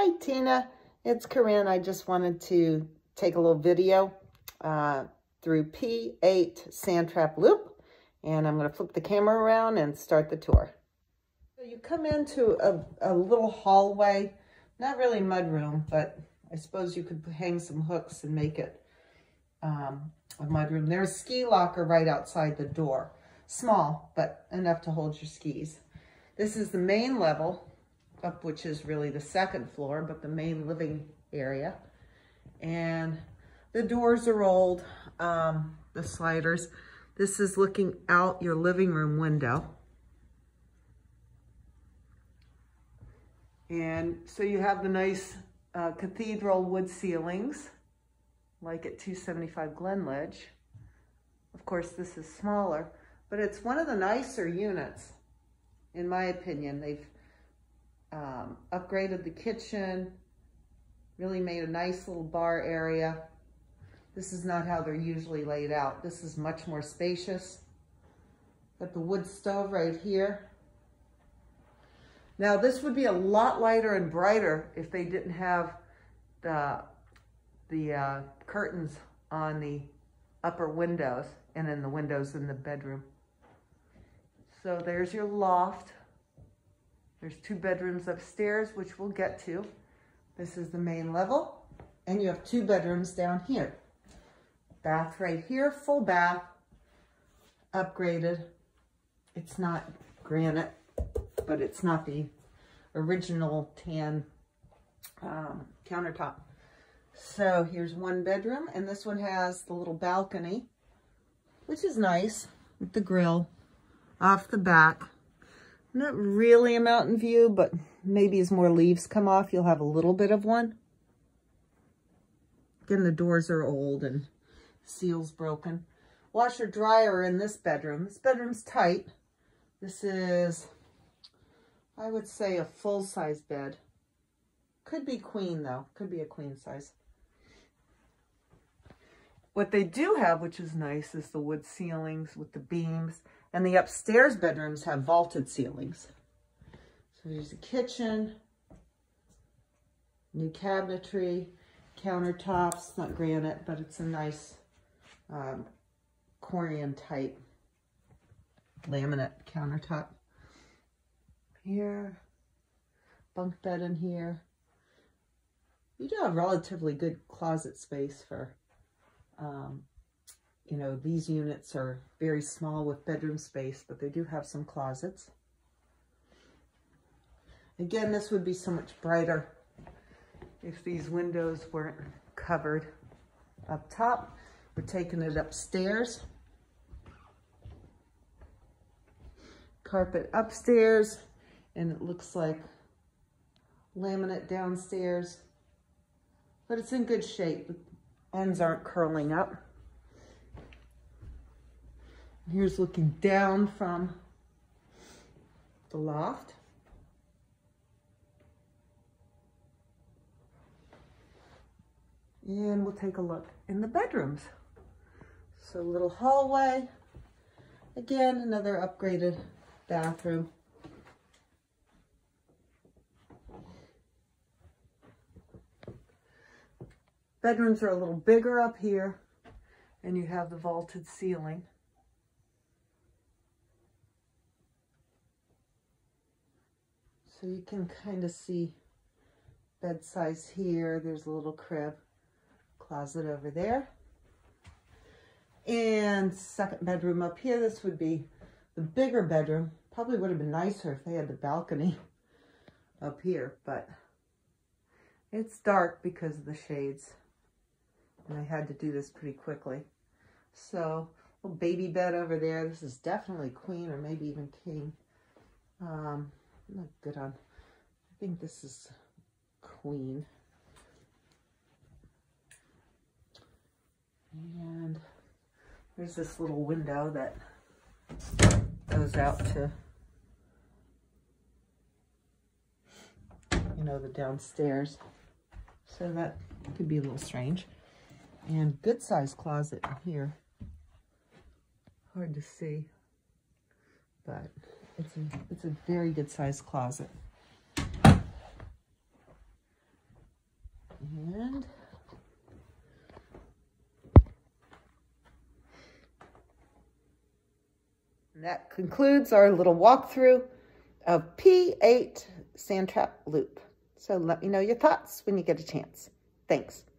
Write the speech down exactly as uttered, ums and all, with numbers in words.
Hi Tina, it's Corinne. I just wanted to take a little video uh, through P eight Sandtrap loop, and I'm going to flip the camera around and start the tour. So you come into a, a little hallway, not really mudroom, but I suppose you could hang some hooks and make it um, a mudroom. There's a ski locker right outside the door. Small, but enough to hold your skis. This is the main level, up which is really the second floor, but the main living area. And the doors are old, um, the sliders. This is looking out your living room window. And so you have the nice uh, cathedral wood ceilings, like at two seventy-five Glenledge. Of course, this is smaller, but it's one of the nicer units, in my opinion. They've Um, upgraded the kitchen, really made a nice little bar area. This is not how they're usually laid out. This is much more spacious. Got the wood stove right here. Now this would be a lot lighter and brighter if they didn't have the, the uh, curtains on the upper windows and in the windows in the bedroom. So there's your loft. There's two bedrooms upstairs, which we'll get to. This is the main level, and you have two bedrooms down here. Bath right here, full bath, upgraded. It's not granite, but it's not the original tan um, countertop. So here's one bedroom, and this one has the little balcony, which is nice, with the grill off the back. Not really a mountain view, but maybe as more leaves come off, you'll have a little bit of one. Again, the doors are old and seals broken. Washer dryer in this bedroom. This bedroom's tight. This is, I would say, a full-size bed. Could be queen, though. Could be a queen size. What they do have, which is nice, is the wood ceilings with the beams. And the upstairs bedrooms have vaulted ceilings. So there's a kitchen, new cabinetry, countertops, not granite, but it's a nice um, Corian type laminate countertop. Here, bunk bed in here. You do have relatively good closet space for um, you know, these units are very small with bedroom space, but they do have some closets. Again, this would be so much brighter if these windows weren't covered up top. We're taking it upstairs. Carpet upstairs, and it looks like laminate downstairs, but it's in good shape. The ends aren't curling up. Here's looking down from the loft. And we'll take a look in the bedrooms. So a little hallway. Again, another upgraded bathroom. Bedrooms are a little bigger up here, and you have the vaulted ceiling. So you can kind of see bed size here. There's a little crib, closet over there. And second bedroom up here. This would be the bigger bedroom. Probably would have been nicer if they had the balcony up here, but it's dark because of the shades. And I had to do this pretty quickly. So, little baby bed over there. This is definitely queen or maybe even king. Um, I'm not good on, I think this is queen. And there's this little window that goes out to, you know, the downstairs. So that could be a little strange. And good size closet here. Hard to see, but it's a, it's a very good size closet. And that concludes our little walkthrough of P eight Sandtrap loop. So let me know your thoughts when you get a chance. Thanks.